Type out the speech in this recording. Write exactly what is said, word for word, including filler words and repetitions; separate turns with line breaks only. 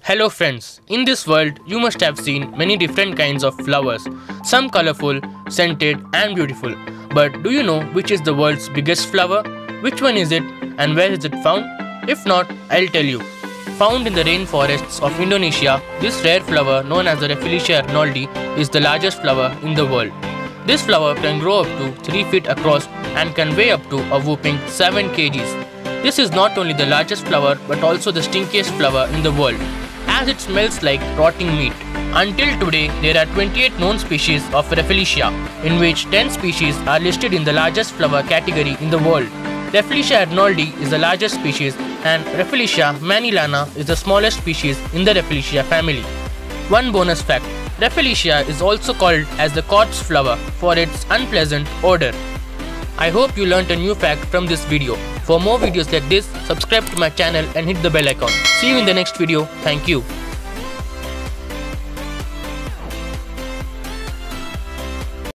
Hello friends, in this world you must have seen many different kinds of flowers, some colorful, scented and beautiful. But do you know which is the world's biggest flower? Which one is it and where is it found? If not, I'll tell you. Found in the rainforests of Indonesia, this rare flower known as the Rafflesia arnoldi is the largest flower in the world. This flower can grow up to three feet across and can weigh up to a whopping seven kilograms. This is not only the largest flower but also the stinkiest flower in the world, as it smells like rotting meat. Until today, there are twenty-eight known species of Rafflesia, in which ten species are listed in the largest flower category in the world. Rafflesia arnoldi is the largest species and Rafflesia manilana is the smallest species in the Rafflesia family. One bonus fact, Rafflesia is also called as the corpse flower for its unpleasant odor. I hope you learnt a new fact from this video. For more videos like this, subscribe to my channel and hit the bell icon. See you in the next video. Thank you.